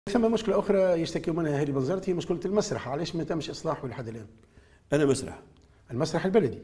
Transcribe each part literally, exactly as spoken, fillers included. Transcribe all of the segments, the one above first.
ثم مشكلة أخرى يشتكي منها هذه بنزرت، هي مشكلة المسرح. علاش ما تمش إصلاحه لحد الآن؟ أنا مسرح المسرح البلدي.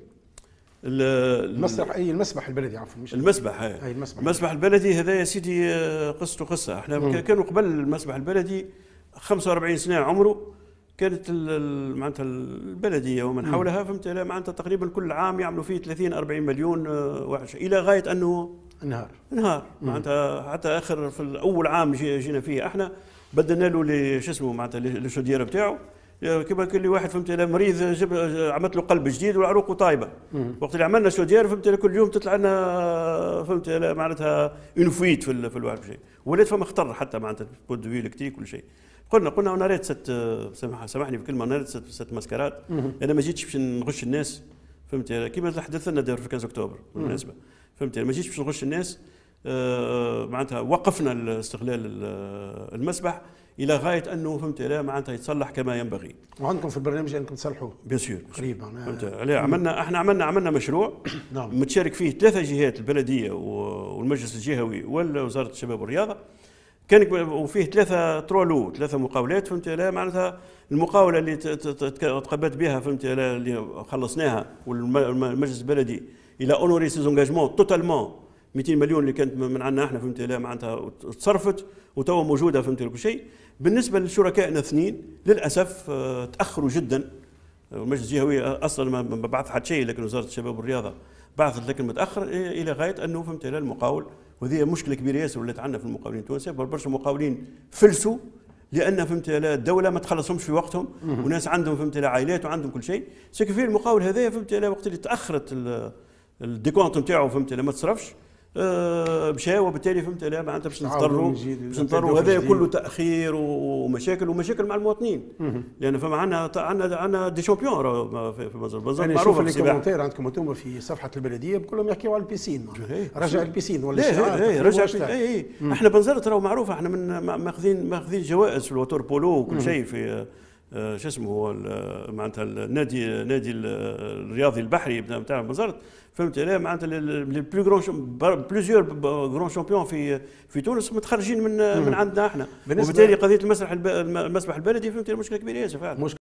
المسرح أي المسبح البلدي عفوا مش المسبح. أي المسبح, المسبح البلدي هذا يا سيدي قصته قصة. احنا مم. كانوا قبل المسبح البلدي خمسة وأربعين سنة عمره، كانت معناتها البلدية ومن حولها فهمت معناتها تقريبا كل عام يعملوا فيه ثلاثين أربعين مليون واحد، إلى غاية أنه انهار انهار معناتها حتى آخر في الأول عام جينا فيه احنا بدلنا له شو اسمه معناتها للشوديره بتاعه، كما كل واحد فهمت مريض جب عملت له قلب جديد وعروقه طايبه. وقت اللي عملنا شوديره فهمت كل يوم تطلع لنا فهمت معناتها اون فويت في في الواحد شيء، ولات فما خطر حتى معناتها بود فيل كتير كل شيء. قلنا قلنا انا ريت ست سامح سامحني بكلمه، انا ريت ست, ست مسكرات. انا ما جيتش باش نغش الناس فهمت كيما حدث لنا دار في خمسة اكتوبر بالمناسبه فهمت، ما جيتش باش نغش الناس. آه معناتها وقفنا استغلال المسبح الى غايه انه فهمت لا معناتها يتصلح كما ينبغي. وعندكم في البرنامج انكم تصلحوه؟ بيان سور قريب فهمت عليه. عملنا احنا عملنا عملنا مشروع نعم. متشارك فيه ثلاثه جهات، البلديه والمجلس الجهوي ووزاره الشباب والرياضه. كان وفيه ثلاثه ترولو ثلاثه مقاولات فهمت لا معناتها المقاوله اللي تقبلت بها فهمت لا اللي خلصناها والمجلس البلدي الى اونوري سي زونجاجمون توتالمون مئتين مليون اللي كانت من عندنا احنا فهمت لا معناتها تصرفت وتوا موجوده فهمت كل شيء. بالنسبه لشركائنا اثنين للاسف تاخروا جدا. المجلس الجهوي اصلا ما بعث حد شيء، لكن وزاره الشباب والرياضه بعثت لكن متاخر الى غايه انه فهمت لا المقاول، وهذه مشكله كبيره ياسر ولات عندنا في المقاولين التوانسه. برشا مقاولين فلسوا لان فهمت لا الدوله ما تخلصهمش في وقتهم، وناس عندهم فهمت لا عائلات وعندهم كل شيء. سكو في المقاول هذايا فهمت لا وقت اللي تاخرت الديكونت نتاعو فهمت لا ما تصرفش أه مشى، وبالتالي فهمت لا معناتها باش نضطروا باش نضطروا هذا كله تاخير ومشاكل ومشاكل مع المواطنين. لان فما عندنا عندنا عندنا دي شامبيون في مصر بالضبط. انا نشوف لي كومنتير عندكم انتم في صفحه البلديه كلهم يحكيوا على البيسين، رجع البيسين ولا اي رجع اي اي احنا بنزرت راهو معروفه، احنا من ماخذين ماخذين جوائز في الوتور بولو وكل شيء في آه شو اسمه هو معناتها النادي نادي الرياضي البحري بتاع بنزرت فهمت لا معناتها لي بلو غران بليزيور غران شامبيون في في تونس متخرجين من من عندنا احنا. وبالتالي قضيه المسرح المسبح البلدي فهمت مشكله كبيره ياسر فعلا.